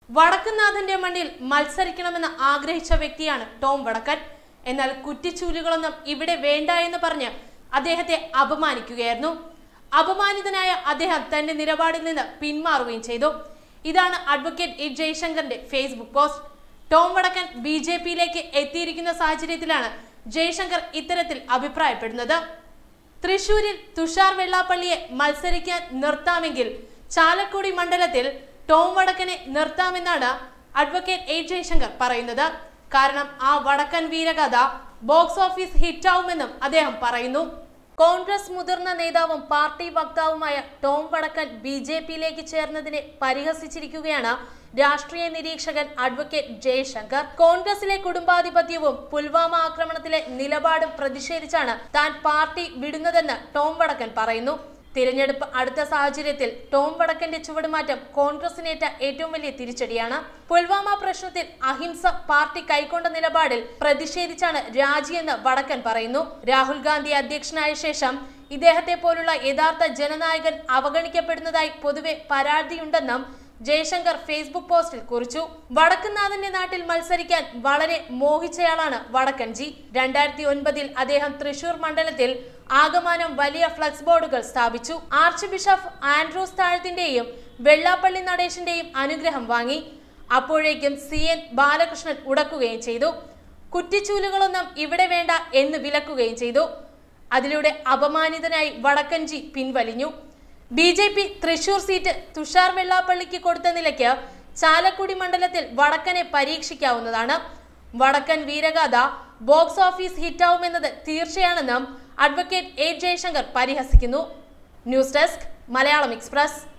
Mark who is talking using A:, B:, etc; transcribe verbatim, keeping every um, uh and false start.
A: വടക്കുംനാഥന്റെ മണ്ണിൽ മത്സരിക്കണമെന്ന് ആഗ്രഹിച്ച വ്യക്തിയാണ് ടോം വടക്കൻ. എന്നാൽ കുറ്റിച്ചൂലുകളൊന്നും ഇവിടെ വേണ്ട എന്ന് പറഞ്ഞ് അദ്ദേഹത്തെ അപമാനിക്കുകയായിരുന്നു. അപമാനിതനായ അദ്ദേഹം തന്റെ നിലപാടിൽ നിന്ന് പിന്മാറുകയും ചെയ്തു. ഇതാണ് അഡ്വക്കേറ്റ് ഇ ജയശങ്കറിന്റെ Facebook post. Tom Vadakkan B J പിയിലേക്ക് എത്തിയിരിക്കുന്ന സാഹചര്യത്തിലാണ് ജയശങ്കർ ഇത്തരത്തിൽ അഭിപ്രായപ്പെടുന്നത്. തൃശൂരിൽ തുഷാർ വെള്ളാപ്പള്ളിയെ മത്സരിക്കാൻ നിർത്താമെങ്കിൽ ചാലക്കുടി മണ്ഡലത്തിൽ ടോം വടക്കനെ നിർത്താമെന്നാണ് അഡ്വക്കേറ്റ് എ ജയശങ്കർ പറയുന്നത്. കാരണം ആ വടക്കൻ വീരഗാഥ ബോക്സ് ഓഫീസ് ഹിറ്റാവുമെന്നും അദ്ദേഹം പറയുന്നു. കോൺഗ്രസ് മുതിർന്ന നേതാവും പാർട്ടി വക്താവുമായ ടോം വടക്കൻ ബി ജെ പിയിലേക്ക് ചേർന്നതിനെ പരിഹസിച്ചിരിക്കുകയാണ് രാഷ്ട്രീയ നിരീക്ഷകൻ അഡ്വക്കേറ്റ് ജയശങ്കർ. കോൺഗ്രസിലെ കുടുംബാധിപത്യവും പുൽവാമ ആക്രമണത്തിലെ നിലപാടും പ്രതിഷേധിച്ചാണ് താൻ പാർട്ടി വിടുന്നതെന്ന് ടോം വടക്കൻ പറയുന്നു. തിരഞ്ഞെടുപ്പ് അടുത്ത സാഹചര്യത്തിൽ ടോം വടക്കന്റെ ചുവടുമാറ്റം കോൺഗ്രസിനേറ്റ ഏറ്റവും വലിയ തിരിച്ചടിയാണ്. പുൽവാമ പ്രശ്നത്തിൽ അഹിംസ പാർട്ടി കൈക്കൊണ്ട നിലപാടിൽ പ്രതിഷേധിച്ചാണ് രാജിയെന്ന് വടക്കൻ പറയുന്നു. രാഹുൽ ഗാന്ധി അധ്യക്ഷനായ ശേഷം ഇദ്ദേഹത്തെ പോലുള്ള യഥാർത്ഥ ജനനായകൻ അവഗണിക്കപ്പെടുന്നതായി പൊതുവെ പരാതിയുണ്ടെന്നും ജയശങ്കർ ഫേസ്ബുക്ക് പോസ്റ്റിൽ കുറിച്ചു. വടക്കുംനാഥന്റെ നാട്ടിൽ മത്സരിക്കാൻ വളരെ മോഹിച്ചയാളാണ് വടക്കൻജി. രണ്ടായിരത്തി ഒൻപതിൽ അദ്ദേഹം തൃശൂർ മണ്ഡലത്തിൽ ആകമാനം വലിയ ഫ്ലക്സ് ബോർഡുകൾ സ്ഥാപിച്ചു. ആർച്ച് ബിഷപ്പ് ആൻഡ്രൂസ് താഴത്തിന്റെയും വെള്ളാപ്പള്ളി നടേശന്റെയും അനുഗ്രഹം വാങ്ങി. അപ്പോഴേക്കും സി എൻ ബാലകൃഷ്ണൻ ഉടക്കുകയും ചെയ്തു. കുറ്റിച്ചൂലുകളൊന്നും ഇവിടെ വേണ്ട എന്ന് വിലക്കുകയും ചെയ്തു. അതിലൂടെ അപമാനിതനായി വടക്കൻജി പിൻവലിഞ്ഞു. B J P Thrissur seat Thushar വെള്ളാപ്പള്ളിക്ക് കൊടുത്ത നിലയ്ക്ക് ചാലക്കുടി മണ്ഡലത്തിൽ വടക്കനെ പരീക്ഷിക്കാവുന്നതാണ്. വടക്കൻ വീരഗാഥ ബോക്സ് ഓഫീസ് ഹിറ്റാവുമെന്നത് തീർച്ചയാണെന്നും അഡ്വക്കേറ്റ് എ ജയശങ്കർ പരിഹസിക്കുന്നു. News desk Malayalam express.